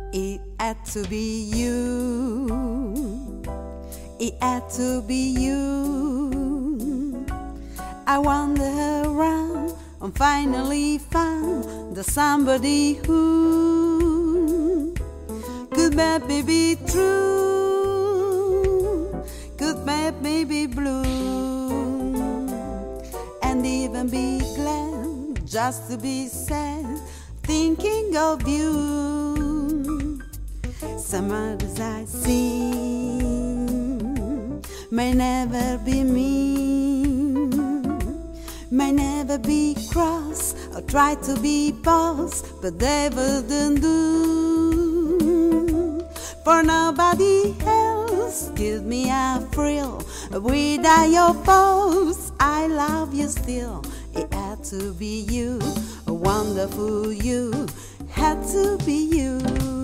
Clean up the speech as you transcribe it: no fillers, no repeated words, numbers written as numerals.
It had to be you. It had to be you. I wander around and finally found the somebody who could make me be true, could make me be blue, and even be glad just to be sad, thinking of you. Some others I see may never be mean, may never be cross or try to be boss, but they wouldn't do. For nobody else gives me a thrill. Without your pose, I love you still. It had to be you, a wonderful you, had to be you.